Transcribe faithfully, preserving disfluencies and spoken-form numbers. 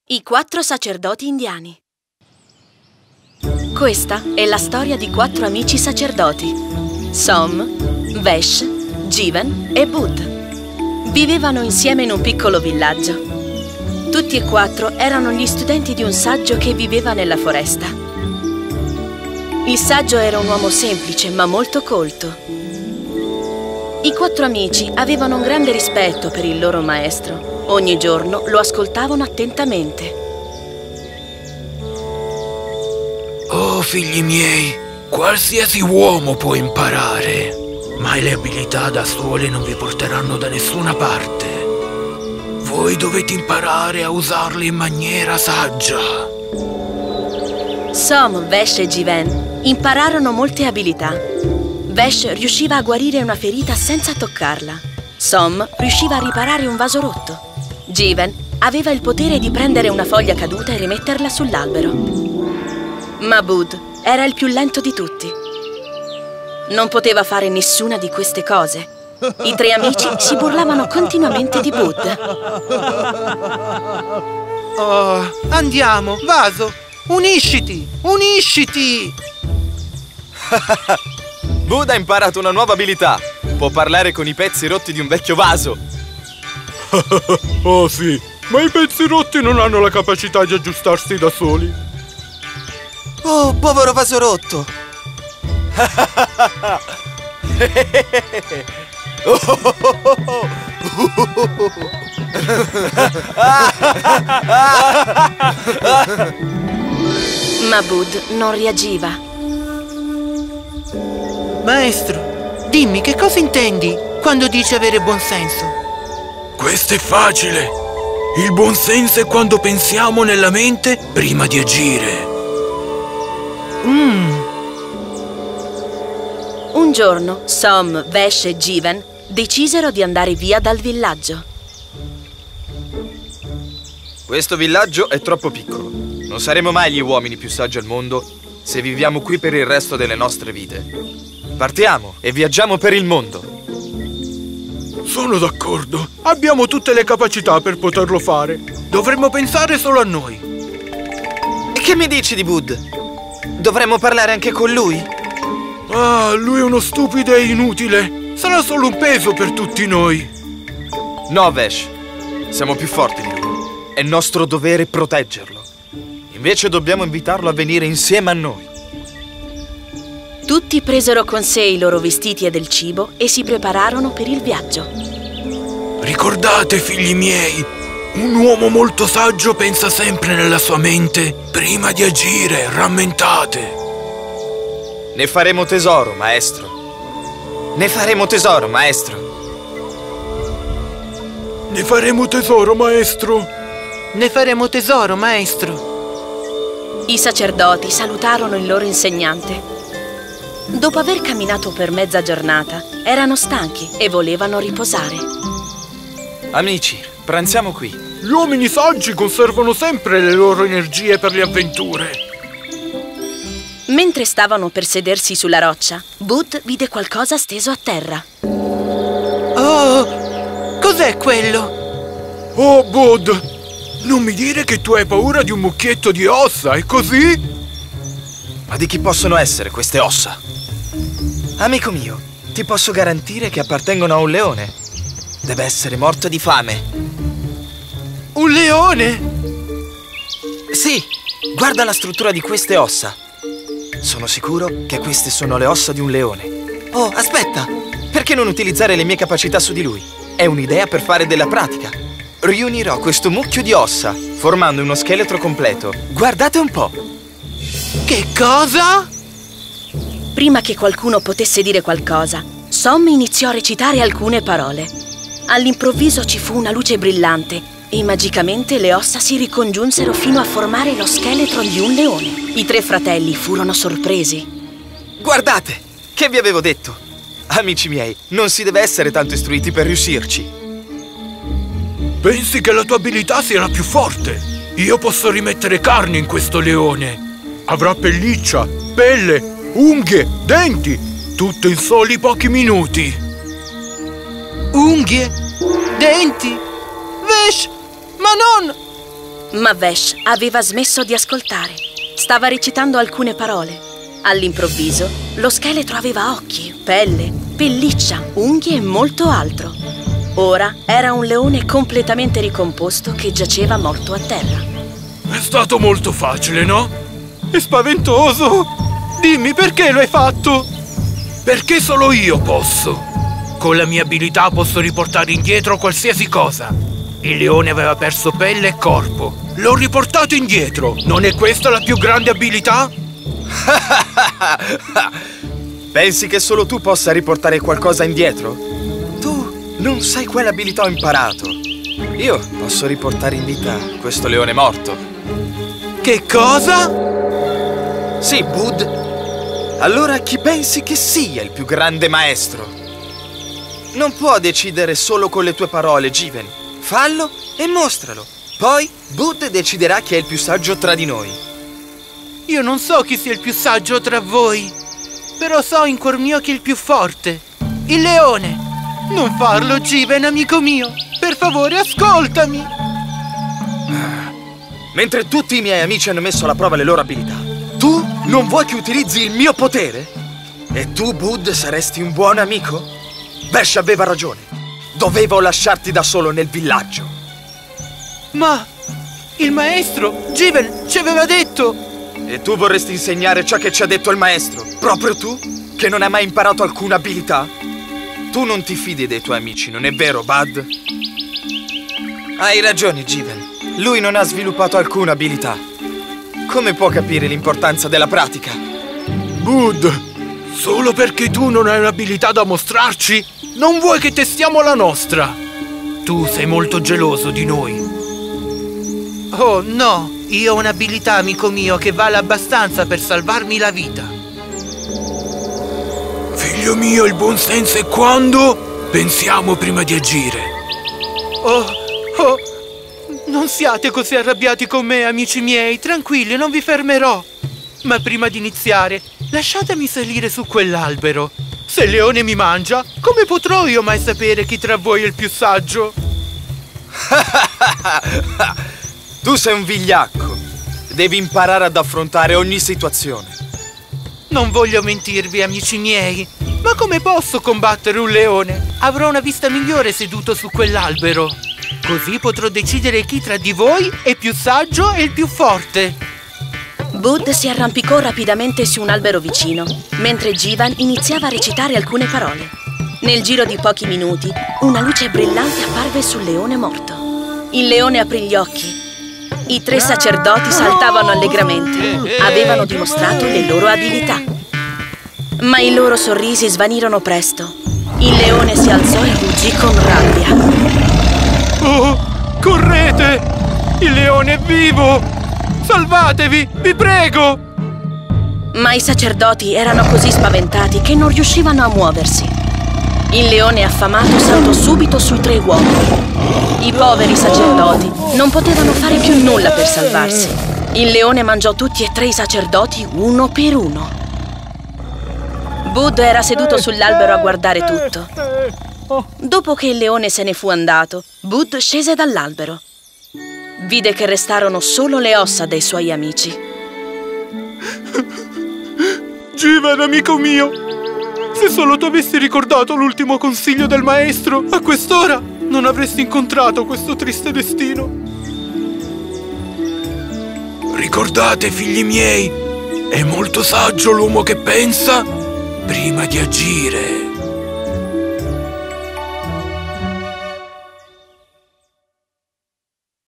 I quattro sacerdoti indiani. Questa è la storia di quattro amici sacerdoti: Som, Vesh, Jivan e Bud. Vivevano insieme in un piccolo villaggio. Tutti e quattro erano gli studenti di un saggio che viveva nella foresta. Il saggio era un uomo semplice ma molto colto. I quattro amici avevano un grande rispetto per il loro maestro. Ogni giorno lo ascoltavano attentamente. Oh, figli miei, qualsiasi uomo può imparare, ma le abilità da sole non vi porteranno da nessuna parte. Voi dovete imparare a usarle in maniera saggia. Som, Vesh e Jivan impararono molte abilità. Vesh riusciva a guarire una ferita senza toccarla. Som riusciva a riparare un vaso rotto. Jivan aveva il potere di prendere una foglia caduta e rimetterla sull'albero. Ma Bud era il più lento di tutti. Non poteva fare nessuna di queste cose. I tre amici si burlavano continuamente di Bud. Oh, andiamo, Vaso! Unisciti! Unisciti! Bud ha imparato una nuova abilità. Può parlare con i pezzi rotti di un vecchio vaso. Oh sì, ma i pezzi rotti non hanno la capacità di aggiustarsi da soli. Oh, povero vaso rotto! Ma Bud non reagiva. Maestro, dimmi, che cosa intendi quando dici avere buon senso? Questo è facile. Il buon senso è quando pensiamo nella mente prima di agire. Mm. Un giorno, Som, Vesh e Jivan decisero di andare via dal villaggio. Questo villaggio è troppo piccolo. Non saremo mai gli uomini più saggi al mondo se viviamo qui per il resto delle nostre vite. Partiamo e viaggiamo per il mondo. Sono d'accordo. Abbiamo tutte le capacità per poterlo fare. Dovremmo pensare solo a noi. E che mi dici di Bud? Dovremmo parlare anche con lui? Ah, lui è uno stupido e inutile. Sarà solo un peso per tutti noi. No, Vesh. Siamo più forti di lui. È nostro dovere proteggerlo. Invece dobbiamo invitarlo a venire insieme a noi. Tutti presero con sé i loro vestiti e del cibo e si prepararono per il viaggio. Ricordate, figli miei, un uomo molto saggio pensa sempre nella sua mente prima di agire, rammentate. Ne faremo tesoro, maestro. Ne faremo tesoro, maestro. Ne faremo tesoro, maestro. Ne faremo tesoro, maestro. I sacerdoti salutarono il loro insegnante. Dopo aver camminato per mezza giornata, erano stanchi e volevano riposare. Amici, pranziamo qui. Gli uomini saggi conservano sempre le loro energie per le avventure. Mentre stavano per sedersi sulla roccia, Bud vide qualcosa steso a terra. Oh, cos'è quello? Oh, Bud, non mi dire che tu hai paura di un mucchietto di ossa, è così? Ma di chi possono essere queste ossa? Amico mio, ti posso garantire che appartengono a un leone. Deve essere morto di fame. Un leone? Sì, guarda la struttura di queste ossa. Sono sicuro che queste sono le ossa di un leone. Oh, aspetta! Perché non utilizzare le mie capacità su di lui? È un'idea per fare della pratica. Riunirò questo mucchio di ossa, formando uno scheletro completo. Guardate un po'. Che cosa? Prima che qualcuno potesse dire qualcosa, Som iniziò a recitare alcune parole. All'improvviso ci fu una luce brillante e magicamente le ossa si ricongiunsero fino a formare lo scheletro di un leone. I tre fratelli furono sorpresi. Guardate! Che vi avevo detto? Amici miei, non si deve essere tanto istruiti per riuscirci. Pensi che la tua abilità sia la più forte? Io posso rimettere carne in questo leone. Avrà pelliccia, pelle, unghie, denti, tutto in soli pochi minuti. Unghie? Denti? Vesh, ma non... Ma Vash aveva smesso di ascoltare. Stava recitando alcune parole. All'improvviso, lo scheletro aveva occhi, pelle, pelliccia, unghie e molto altro. Ora era un leone completamente ricomposto che giaceva morto a terra. È stato molto facile, no? È spaventoso! Dimmi perché lo hai fatto? Perché solo io posso. Con la mia abilità posso riportare indietro qualsiasi cosa. Il leone aveva perso pelle e corpo. L'ho riportato indietro. Non è questa la più grande abilità? Pensi che solo tu possa riportare qualcosa indietro? Tu non sai quale abilità ho imparato. Io posso riportare in vita questo leone morto. Che cosa? Sì, Bud. Allora chi pensi che sia il più grande maestro? Non può decidere solo con le tue parole, Jiven. Fallo e mostralo. Poi Bud deciderà chi è il più saggio tra di noi. Io non so chi sia il più saggio tra voi, però so in cuor mio chi è il più forte. Il leone. Non farlo, Jiven, amico mio. Per favore, ascoltami. Mentre tutti i miei amici hanno messo alla prova le loro abilità, tu non vuoi che utilizzi il mio potere? E tu, Bud, saresti un buon amico? Vash aveva ragione. Dovevo lasciarti da solo nel villaggio. Ma il maestro, Jiven, ci aveva detto. E tu vorresti insegnare ciò che ci ha detto il maestro? Proprio tu? Che non hai mai imparato alcuna abilità? Tu non ti fidi dei tuoi amici, non è vero, Bud? Hai ragione, Jiven. Lui non ha sviluppato alcuna abilità. Come può capire l'importanza della pratica? Bud, solo perché tu non hai un'abilità da mostrarci, non vuoi che testiamo la nostra. Tu sei molto geloso di noi. Oh, no. Io ho un'abilità, amico mio, che vale abbastanza per salvarmi la vita. Figlio mio, il buon senso è quando pensiamo prima di agire. Oh, oh, non siate così arrabbiati con me, amici miei. Tranquilli, non vi fermerò. Ma prima di iniziare, lasciatemi salire su quell'albero. Se il leone mi mangia, come potrò io mai sapere chi tra voi è il più saggio? Tu sei un vigliacco. Devi imparare ad affrontare ogni situazione. Non voglio mentirvi, amici miei, ma come posso combattere un leone? Avrò una vista migliore seduto su quell'albero. Così potrò decidere chi tra di voi è più saggio e il più forte. Bud si arrampicò rapidamente su un albero vicino, mentre Jivan iniziava a recitare alcune parole. Nel giro di pochi minuti, una luce brillante apparve sul leone morto. Il leone aprì gli occhi. I tre sacerdoti saltavano allegramente. Avevano dimostrato le loro abilità. Ma i loro sorrisi svanirono presto. Il leone si alzò e ruggì con rabbia. Oh, correte! Il leone è vivo! Salvatevi, vi prego! Ma i sacerdoti erano così spaventati che non riuscivano a muoversi. Il leone affamato saltò subito sui tre uomini. I poveri sacerdoti non potevano fare più nulla per salvarsi. Il leone mangiò tutti e tre i sacerdoti uno per uno. Bud era seduto sull'albero a guardare tutto. Dopo che il leone se ne fu andato, Bud scese dall'albero. Vide che restarono solo le ossa dei suoi amici. Jiven, amico mio, se solo tu avessi ricordato l'ultimo consiglio del maestro, a quest'ora non avresti incontrato questo triste destino. Ricordate, figli miei, è molto saggio l'uomo che pensa prima di agire.